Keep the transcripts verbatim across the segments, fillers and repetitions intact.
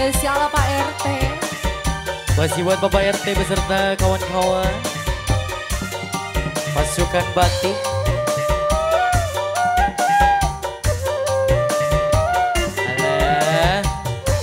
spesial Pak R T. Masih buat Bapak R T beserta kawan-kawan pasukan batik. Alah.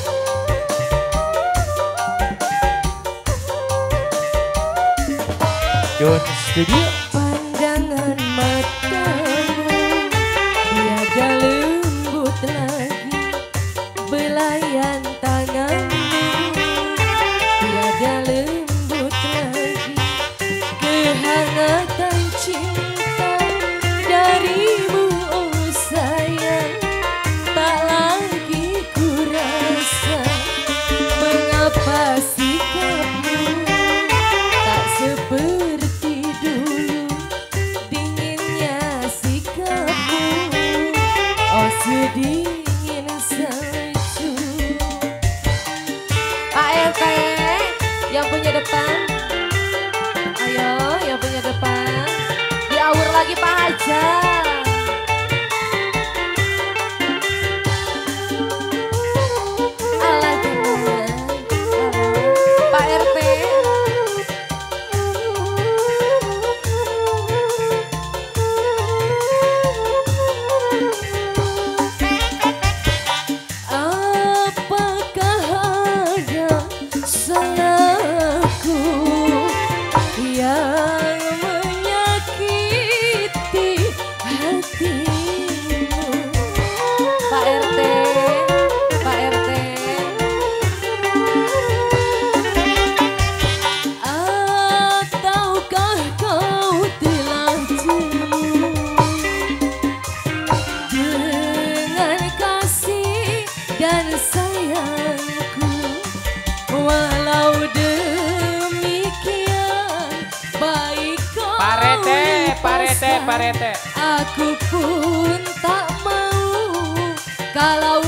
Don Studio. Pandangan matamu tiada lembut lagi, belayan tanganmu tiada lembut lagi, kehangatan cinta darimu oh sayang tak lagi kurasa. Mengapa sikapmu tak seperti dulu, dinginnya sikapmu oh sedingin salju. Pak R T yang punya depan, ayo yang punya depan, diaur lagi Pak Haja. Alah jangan, Pak R T. Apakah ada salahku yang menyakiti hatimu? Pak R T, Pak R T. Ataukah kau telah jenuh dengan kasih dan sayangku? Walau demikian baik kau Parete, parete, rasa, parete. aku pun tak mau kalau